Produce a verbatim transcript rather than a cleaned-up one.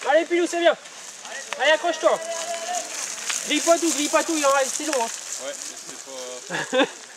Allez Pilou, c'est bien. Allez, accroche-toi. Grille pas tout, grille pas tout, il en reste, c'est long. Hein. Ouais, c'est pas...